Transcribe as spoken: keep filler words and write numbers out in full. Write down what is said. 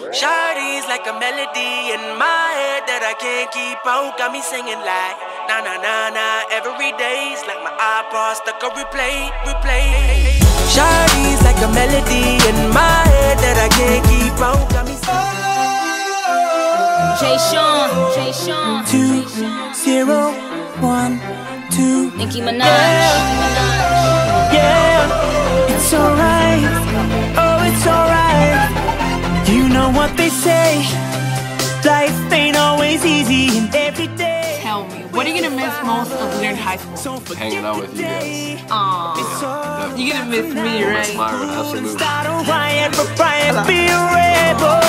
Shawty's like a melody in my head that I can't keep out. Got me singing like na na na na every day's like my iPod stuck on replay, replay. Shawty's like a melody in my head that I can't keep out. Got me singing. Jay Sean, Jay Sean, Two zero one two. Nicki Minaj, Yeah. Nicki Minaj. Yeah, it's alright. Oh, it's alright. You know what they say, life ain't always easy and every day. Tell me, what are you gonna miss most of Weird High School? Hanging out with you guys. Aww, you're gonna miss me, With right? Myron, absolutely. Start a riot for Brian, be a rebel.